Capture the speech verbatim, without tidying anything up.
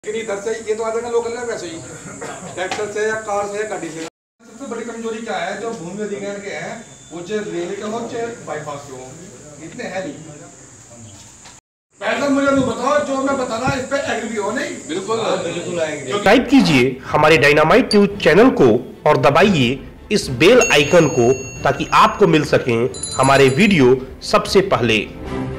लेकिन इधर से ये तो आ जाएगा लोकल में वैसे ही ट्रैक्टर से या कार से या गाड़ी से। सबसे बड़ी कमजोरी क्या है, जो भूमि अधिग्रहण के हैं वो चाहे रेल के हो चाहे बाईपास के हो, इतने है नहीं। पहले मुझे नहीं बताओ, जो मैं बताना इस पे एग्री हो नहीं। बिल्कुल बिल्कुल आएंगे। सब्सक्राइब कीजिए हमारे डायनामाइट न्यूज चैनल को और दबाइए इस बेल आइकन को ताकि आपको मिल सकें हमारे वीडियो सबसे पहले।